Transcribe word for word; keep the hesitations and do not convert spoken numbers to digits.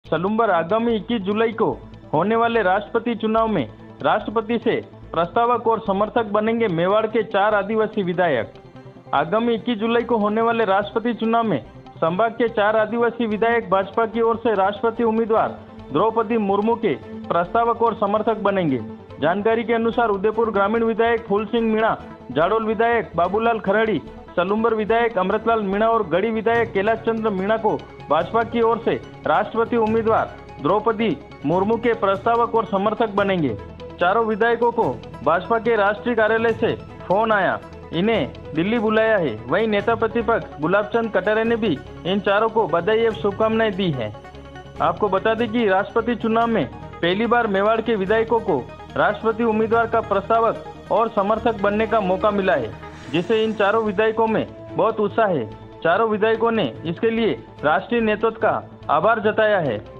सलूम्बर आगामी इक्कीस जुलाई को होने वाले राष्ट्रपति चुनाव में राष्ट्रपति से प्रस्तावक और समर्थक बनेंगे मेवाड़ के चार आदिवासी विधायक। आगामी इक्कीस जुलाई को होने वाले राष्ट्रपति चुनाव में संभाग के चार आदिवासी विधायक भाजपा की ओर से राष्ट्रपति उम्मीदवार द्रौपदी मुर्मू के प्रस्तावक और समर्थक बनेंगे। जानकारी के अनुसार उदयपुर ग्रामीण विधायक फूल सिंह मीणा, जाडोल विधायक बाबूलाल खराड़ी, सलूम्बर विधायक अमृतलाल मीणा और गढ़ी विधायक कैलाश चंद्र मीणा को भाजपा की ओर से राष्ट्रपति उम्मीदवार द्रौपदी मुर्मू के प्रस्तावक और समर्थक बनेंगे। चारों विधायकों को भाजपा के राष्ट्रीय कार्यालय से फोन आया, इन्हें दिल्ली बुलाया है। वहीं नेता प्रतिपक्ष गुलाबचंद कटारे ने भी इन चारों को बधाई एवं शुभकामनाएं दी हैं। आपको बता दें कि राष्ट्रपति चुनाव में पहली बार मेवाड़ के विधायकों को राष्ट्रपति उम्मीदवार का प्रस्तावक और समर्थक बनने का मौका मिला है, जिसे इन चारों विधायकों में बहुत उत्साह है। चारों विधायकों ने इसके लिए राष्ट्रीय नेतृत्व का आभार जताया है।